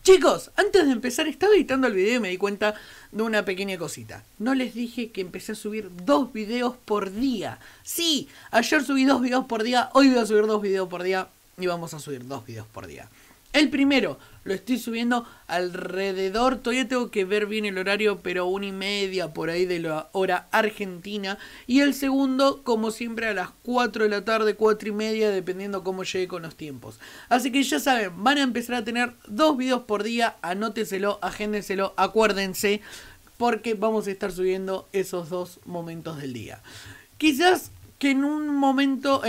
Chicos, antes de empezar estaba editando el video y me di cuenta de una pequeña cosita. No les dije que empecé a subir 2 videos por día. Sí, ayer subí 2 videos por día, hoy voy a subir 2 videos por día y vamos a subir 2 videos por día. El primero lo estoy subiendo alrededor, todavía tengo que ver bien el horario, pero 1:30 por ahí de la hora argentina. Y el segundo, como siempre, a las 4 de la tarde, 4:30, dependiendo cómo llegue con los tiempos. Así que ya saben, van a empezar a tener 2 videos por día, anótenselo, agéndenselo, acuérdense, porque vamos a estar subiendo esos 2 momentos del día. Quizás que en un momento,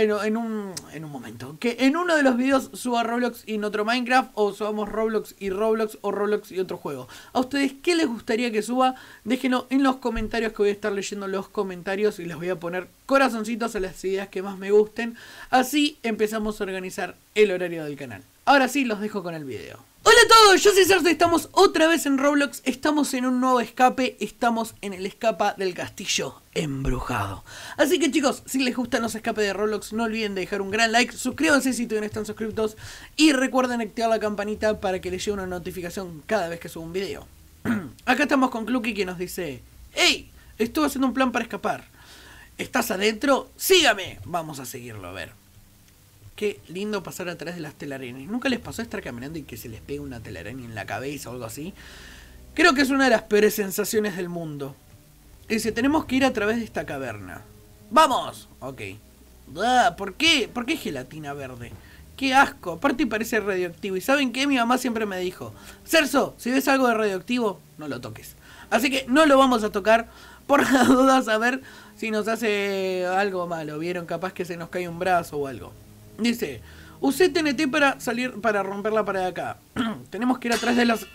que en uno de los videos suba Roblox y en otro Minecraft, o subamos Roblox y Roblox y otro juego. ¿A ustedes qué les gustaría que suba? Déjenlo en los comentarios, que voy a estar leyendo los comentarios y les voy a poner corazoncitos a las ideas que más me gusten. Así empezamos a organizar el horario del canal. Ahora sí, los dejo con el video. Hola a todos, yo soy Cerzo, estamos otra vez en Roblox, estamos en un nuevo escape, estamos en el escapa del castillo embrujado. Así que chicos, si les gustan los escapes de Roblox, no olviden de dejar un gran like, suscríbanse si todavía no están suscritos y recuerden activar la campanita para que les llegue una notificación cada vez que subo un video. Acá estamos con Clucky, que nos dice: ¡Hey! Estuve haciendo un plan para escapar. ¿Estás adentro? ¡Sígame! Vamos a seguirlo, a ver. Qué lindo pasar a través de las telarañas. ¿Nunca les pasó estar caminando y que se les pegue una telaraña en la cabeza o algo así? Creo que es una de las peores sensaciones del mundo. Dice, tenemos que ir a través de esta caverna. ¡Vamos! Ok. ¿Por qué? ¿Por qué gelatina verde? ¡Qué asco! Aparte parece radioactivo. ¿Y saben qué? Mi mamá siempre me dijo: Cerzo, si ves algo de radioactivo, no lo toques. Así que no lo vamos a tocar por las dudas, a ver si nos hace algo malo. ¿Vieron? Capaz que se nos cae un brazo o algo. Dice, usé TNT para romper la pared de acá. Tenemos que ir atrás de las...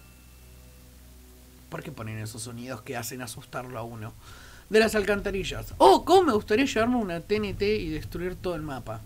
¿Por qué ponen esos sonidos que hacen asustarlo a uno? De las alcantarillas. Oh, cómo me gustaría llevarme una TNT y destruir todo el mapa.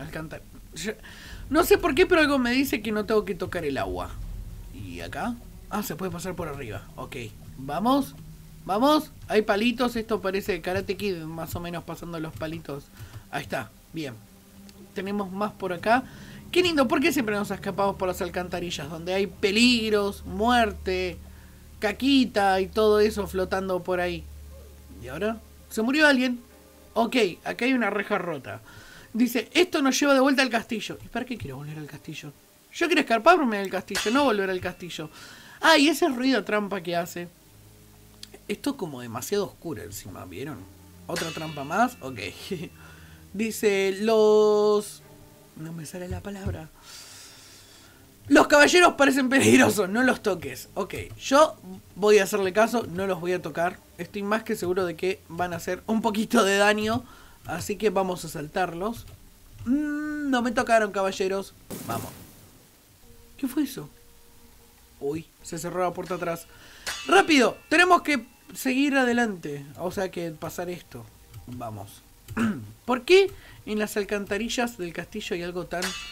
No sé por qué, pero algo me dice que no tengo que tocar el agua. ¿Y acá? Ah, se puede pasar por arriba. Ok, vamos. Vamos. Hay palitos. Esto parece Karate Kid, más o menos pasando los palitos. Ahí está, bien. Tenemos más por acá. Qué lindo, ¿por qué siempre nos escapamos por las alcantarillas? Donde hay peligros, muerte, caquita y todo eso flotando por ahí. ¿Y ahora? ¿Se murió alguien? Ok, acá hay una reja rota. Dice, esto nos lleva de vuelta al castillo. ¿Y para qué quiero volver al castillo? Yo quiero escaparme del castillo, no volver al castillo. Ah, y ese ruido trampa que hace. Esto es como demasiado oscuro encima, ¿vieron? ¿Otra trampa más? Ok. Dice, los... No me sale la palabra. Los caballeros parecen peligrosos, no los toques. Ok, yo voy a hacerle caso, no los voy a tocar. Estoy más que seguro de que van a hacer un poquito de daño. Así que vamos a saltarlos. No me tocaron, caballeros. Vamos. ¿Qué fue eso? Uy, se cerró la puerta atrás. ¡Rápido! Tenemos que seguir adelante. O sea que pasar esto. Vamos. ¿Por qué en las alcantarillas del castillo hay algo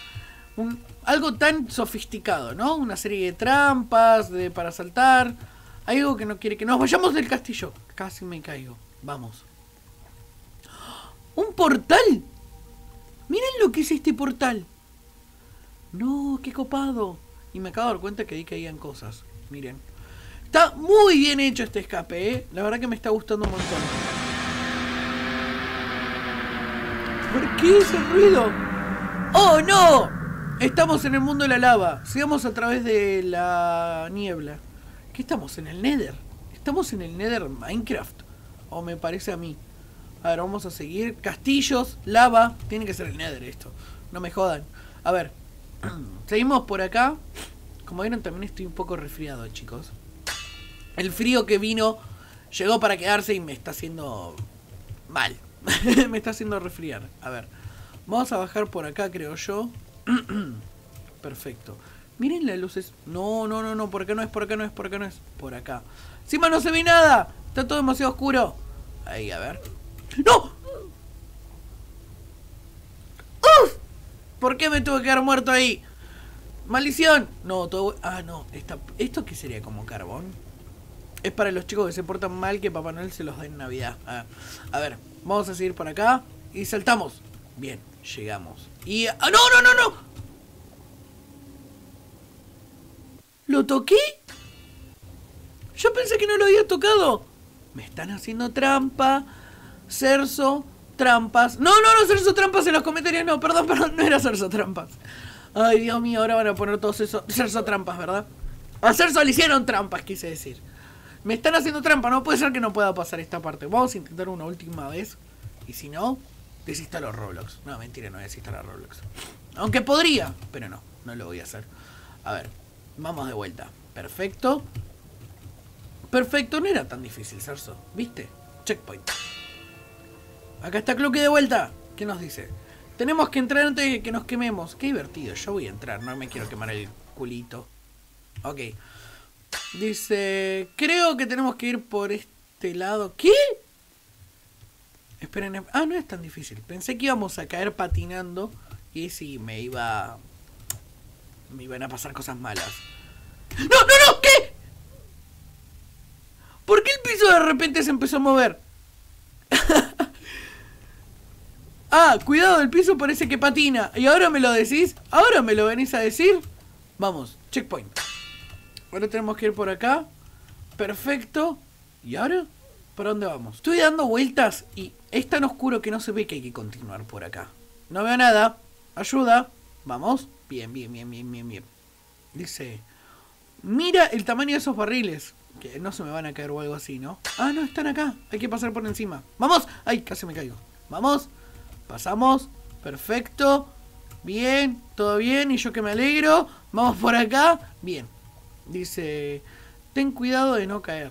tan sofisticado, ¿no? Una serie de trampas para saltar. Hay algo que no quiere que nos vayamos del castillo. Casi me caigo. Vamos. ¡Un portal! Miren lo que es este portal. No, qué copado. Y me acabo de dar cuenta que ahí caían cosas. Miren. Está muy bien hecho este escape, ¿eh? La verdad que me está gustando un montón. ¿Por qué ese ruido? ¡Oh, no! Estamos en el mundo de la lava. Sigamos a través de la niebla. ¿Qué estamos? ¿En el Nether? ¿Estamos en el Nether Minecraft? O me parece a mí. A ver, vamos a seguir. Castillos, lava. Tiene que ser el Nether esto. No me jodan. A ver. Seguimos por acá. Como vieron, también estoy un poco resfriado, chicos. El frío que vino llegó para quedarse y me está haciendo mal. Me está haciendo resfriar. A ver, vamos a bajar por acá, creo yo. Perfecto. Miren las luces. No, no, no, no, por acá no es, por acá no es, por acá no es. Por acá. Encima no se ve nada. Está todo demasiado oscuro. Ahí, a ver. ¡No! ¡Uf! ¿Por qué me tuve que quedar muerto ahí? ¡Maldición! No, todo... Ah, no. ¿Esto qué sería? ¿Como carbón? Es para los chicos que se portan mal, que Papá Noel se los dé en Navidad. A ver, vamos a seguir por acá. Y saltamos. Bien, llegamos. Y... ¡Ah, no, no, no, no! ¿Lo toqué? Yo pensé que no lo había tocado. Me están haciendo trampa. Cerzo, trampas. No, Cerzo, trampas en los comentarios. No, perdón, no era Cerzo, trampas. Ay, Dios mío, ahora van a poner todos esos Cerzo, trampas, ¿verdad? A Cerzo le hicieron trampas, quise decir. Me están haciendo trampa, no puede ser que no pueda pasar esta parte. Vamos a intentar una última vez. Y si no, desinstalo Roblox. No, mentira, no desinstalo Roblox. Aunque podría, pero no lo voy a hacer. A ver, vamos de vuelta. Perfecto. Perfecto, no era tan difícil, Cerzo. ¿Viste? Checkpoint. Acá está Clucky de vuelta. ¿Qué nos dice? Tenemos que entrar antes de que nos quememos. Qué divertido, yo voy a entrar, no me quiero quemar el culito. Ok. Dice, creo que tenemos que ir por este lado. ¿Qué? Esperen, ah, no es tan difícil. Pensé que íbamos a caer patinando y sí, me iban a pasar cosas malas. ¡No! ¿Qué? ¿Por qué el piso de repente se empezó a mover? Ah, cuidado, el piso parece que patina. ¿Y ahora me lo decís? ¿Ahora me lo venís a decir? Vamos, checkpoint. Ahora tenemos que ir por acá. Perfecto. ¿Y ahora? ¿Para dónde vamos? Estoy dando vueltas y es tan oscuro que no se ve que hay que continuar por acá. No veo nada. Ayuda. Vamos. Bien. Dice, mira el tamaño de esos barriles. Que no se me van a caer o algo así, ¿no? Ah, no, están acá. Hay que pasar por encima. ¡Vamos! ¡Ay, casi me caigo! ¡Vamos! Pasamos. Perfecto. Bien. Todo bien. Y yo que me alegro. Vamos por acá. Bien. Dice, ten cuidado de no caer.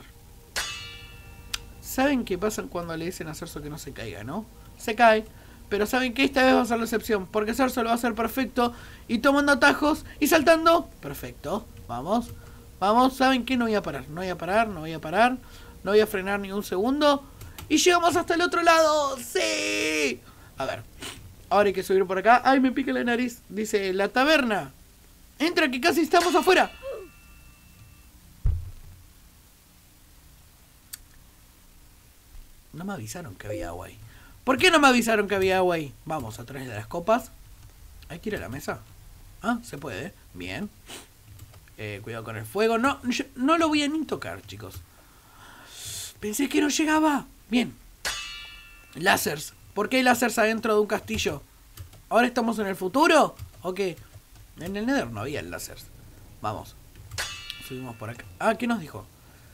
¿Saben qué pasa cuando le dicen a Cerzo que no se caiga, no? Se cae. Pero saben que esta vez va a ser la excepción. Porque Cerzo lo va a hacer perfecto. Y tomando atajos. Y saltando. Perfecto. Vamos. Vamos. ¿Saben qué? No voy a parar. No voy a parar. No voy a frenar ni un segundo. Y llegamos hasta el otro lado. ¡Sí! A ver. Ahora hay que subir por acá. ¡Ay, me pica la nariz! Dice, la taberna. Entra que casi estamos afuera. No me avisaron que había agua ahí. ¿Por qué no me avisaron que había agua ahí? Vamos, a través de las copas. Hay que ir a la mesa. Ah, se puede. Bien. Cuidado con el fuego. No lo voy a ni tocar, chicos. Pensé que no llegaba. Bien. Lásers. ¿Por qué hay lásers adentro de un castillo? ¿Ahora estamos en el futuro? ¿O qué? En el Nether no había lásers. Vamos. Subimos por acá. Ah, ¿qué nos dijo?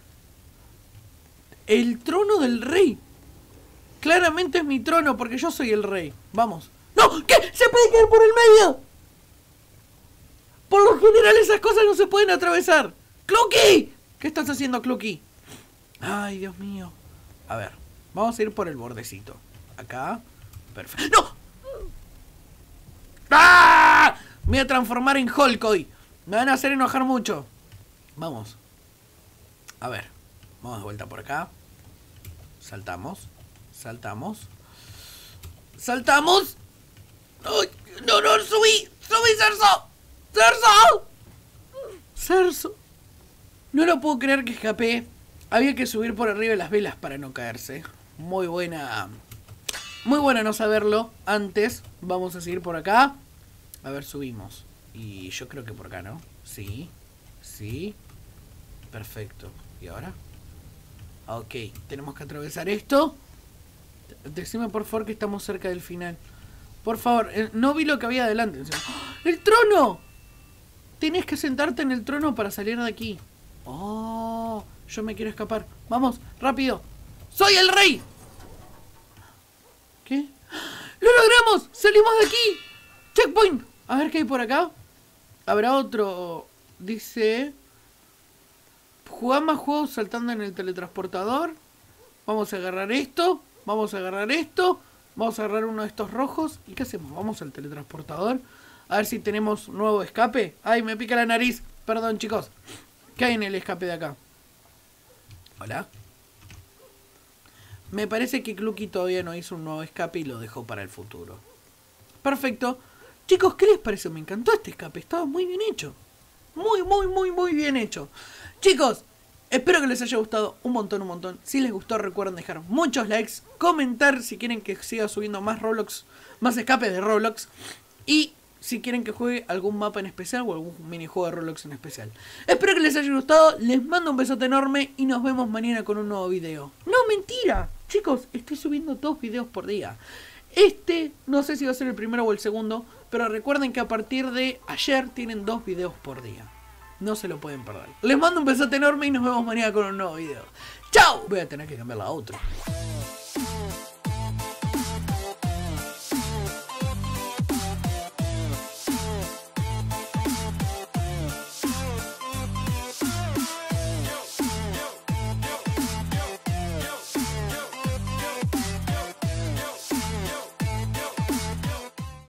El trono del rey. Claramente es mi trono porque yo soy el rey. Vamos. ¡No! ¿Qué? ¡Se puede caer por el medio! Por lo general esas cosas no se pueden atravesar. ¡Clucky! ¿Qué estás haciendo, Clucky? Ay, Dios mío. A ver, vamos a ir por el bordecito. Acá. Perfecto. ¡No! ¡Ah! Me voy a transformar en Hulk hoy. Me van a hacer enojar mucho. Vamos. A ver. Vamos de vuelta por acá. Saltamos. ¡Saltamos! ¡Ay! ¡No! ¡Subí! ¡Cerzo! ¡Cerzo! No lo puedo creer que escapé. Había que subir por arriba de las velas para no caerse. Muy buena no saberlo antes. Vamos a seguir por acá. A ver, subimos. Y yo creo que por acá, ¿no? Sí. Perfecto. ¿Y ahora? Ok, tenemos que atravesar esto. Decime por favor que estamos cerca del final. Por favor, no vi lo que había adelante. ¡Oh! ¡El trono! Tenés que sentarte en el trono para salir de aquí. Oh, yo me quiero escapar. Vamos, rápido. ¡Soy el rey! ¿Qué? ¡Lo logramos! ¡Salimos de aquí! ¡Checkpoint! A ver qué hay por acá. Habrá otro. Dice, jugá más juegos saltando en el teletransportador. Vamos a agarrar esto. Vamos a agarrar uno de estos rojos. ¿Y qué hacemos? Vamos al teletransportador. A ver si tenemos nuevo escape. Ay, me pica la nariz. Perdón, chicos. ¿Qué hay en el escape de acá? Hola. Me parece que Clucky todavía no hizo un nuevo escape y lo dejó para el futuro. Perfecto. Chicos, ¿qué les parece? Me encantó este escape. Estaba muy bien hecho. Muy bien hecho. Chicos, espero que les haya gustado un montón. Si les gustó, recuerden dejar muchos likes, comentar si quieren que siga subiendo más Roblox, más escapes de Roblox. Y si quieren que juegue algún mapa en especial o algún minijuego de Roblox en especial. Espero que les haya gustado, les mando un besote enorme y nos vemos mañana con un nuevo video. ¡No, mentira! Chicos, estoy subiendo 2 videos por día. No sé si va a ser el primero o el segundo, pero recuerden que a partir de ayer tienen 2 videos por día. No se lo pueden perder. Les mando un besote enorme y nos vemos mañana con un nuevo video. ¡Chao! Voy a tener que cambiar la otra.